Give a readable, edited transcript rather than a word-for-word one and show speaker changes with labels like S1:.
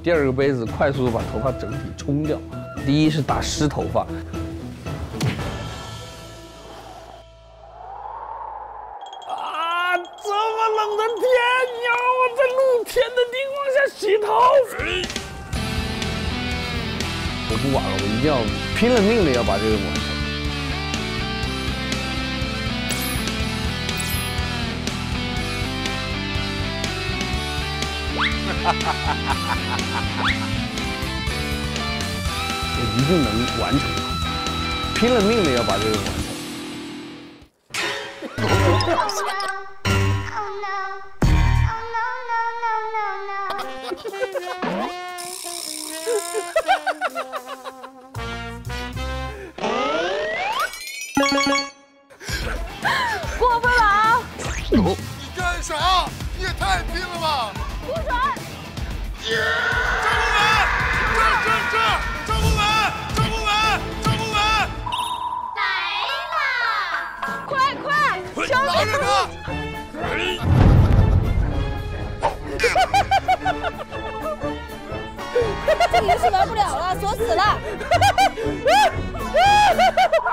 S1: 第二个杯子快速把头发整体冲掉。第一是打湿头发。啊，这么冷的天，你让我在露天的地方下洗头？我不管了，我一定要拼了命的要把这个完成。 我一定能完成它，拼了命的要把这个完成。
S2: 过分了啊！
S3: 你干啥？你也太拼了吧！
S2: 不准！
S3: 张不稳！
S2: 来啦！快！小
S3: 拿着他！
S2: 这个游戏玩不了了，锁死了。